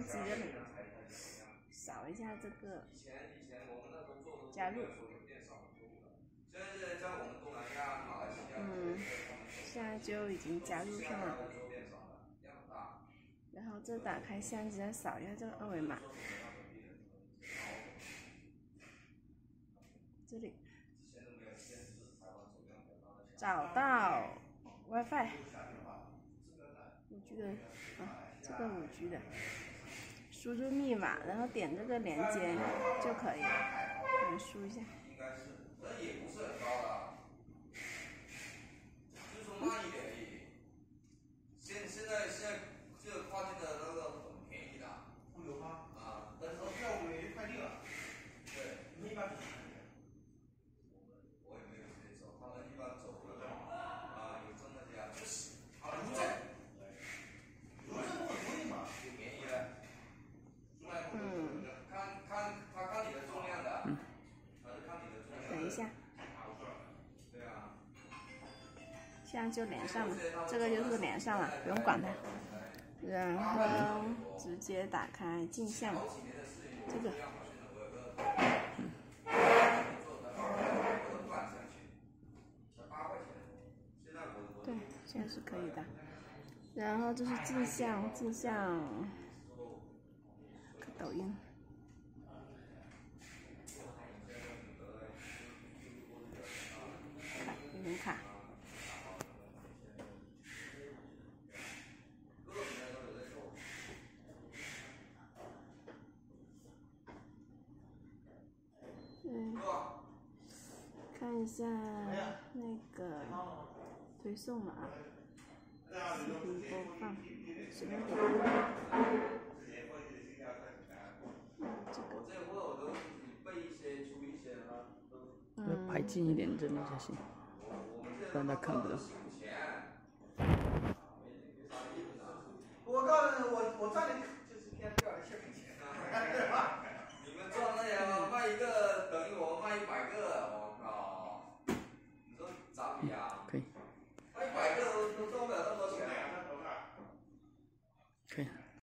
机这里，扫一下这个加入。现在就已经加入上了。然后这打开相机，再扫一下这个二维码。这里找到 WiFi 5G 的这个5G 的，输入密码，然后点这个连接就可以了。我们输一下。现在这个跨境的那个很便宜的，物流吗？啊，但是说要我也快递了。对，你们一般是哪里？我也没有直接走，他们一般走的有这么家，就是邮政，邮政不很贵嘛，也便宜的。看你的重量的，看你的重量。等一下。对啊。现在就连上了，这个就是连上了，不用管它。然后直接打开镜像，这个，对，现在是可以的。然后这是镜像，抖音。银行卡。看一下那个推送了啊，视频播放16点。 拍近一点，真的才行，不然他看不到。 我告诉你，我